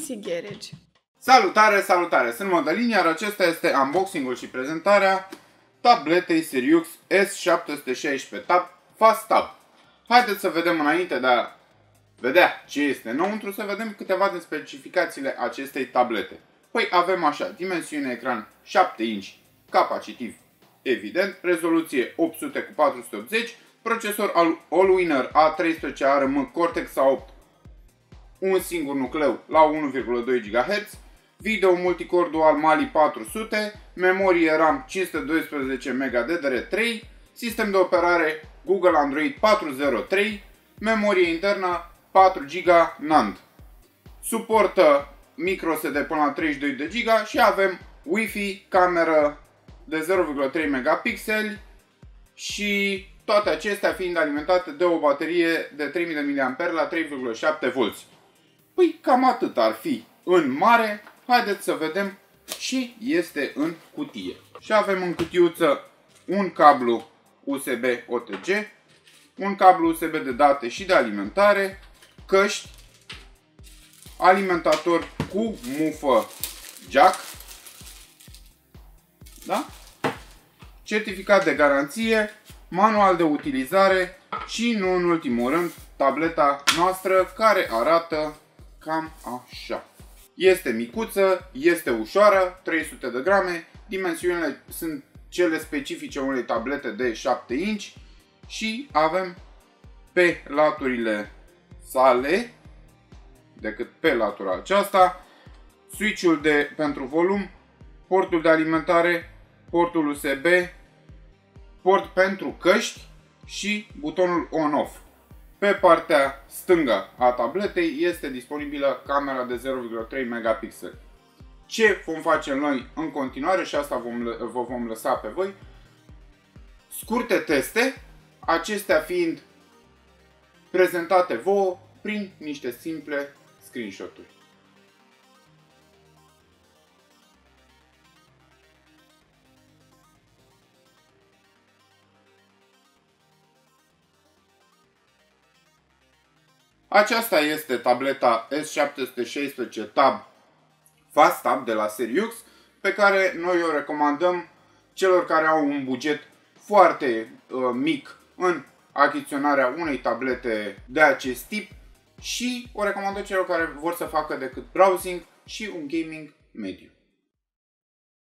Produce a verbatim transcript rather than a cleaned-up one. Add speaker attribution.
Speaker 1: C Garage.
Speaker 2: Salutare, salutare! Sunt Mădălin, iar acesta este unboxing-ul și prezentarea tabletei Seriux S șapte sute șaisprezece Tab Fast Tab. Haideți să vedem, înainte de a vedea ce este înăuntru, să vedem câteva din specificațiile acestei tablete. Păi avem așa: dimensiune ecran șapte inch, capacitiv evident, rezoluție opt sute cu patru sute optzeci, procesor Allwinner A treisprezece A R M Cortex A opt, un singur nucleu la unu virgulă doi gigahertz, video multicore dual Mali patru sute, memorie RAM cinci sute doisprezece mega D D R trei, sistem de operare Google Android patru punct zero trei, memorie internă patru giga NAND. Suportă micro S D până la treizeci și doi de giga și avem Wi-Fi, cameră de zero virgulă trei megapixeli și toate acestea fiind alimentate de o baterie de trei mii de miliamperi la trei virgulă șapte volți. Păi cam atât ar fi în mare. Haideți să vedem ce este în cutie. Și avem în cutiuță un cablu U S B O T G, un cablu U S B de date și de alimentare, căști, alimentator cu mufă jack, da? Certificat de garanție, manual de utilizare și, nu în ultimul rând, tableta noastră, care arată cam așa. Este micuță, este ușoară, trei sute de grame, dimensiunile sunt cele specifice unei tablete de șapte inch și avem pe laturile sale, decât pe latura aceasta, switch-ul de pentru volum, portul de alimentare, portul U S B, port pentru căști și butonul on-off. Pe partea stângă a tabletei este disponibilă camera de zero virgulă trei megapixeli. Ce vom face noi în continuare, și asta vom, vă vom lăsa pe voi, scurte teste, acestea fiind prezentate vouă prin niște simple screenshot-uri. Aceasta este tableta S șapte sute șaisprezece Tab Fast Tab de la Seriux, pe care noi o recomandăm celor care au un buget foarte uh, mic în achiziționarea unei tablete de acest tip și o recomandăm celor care vor să facă decât browsing și un gaming mediu.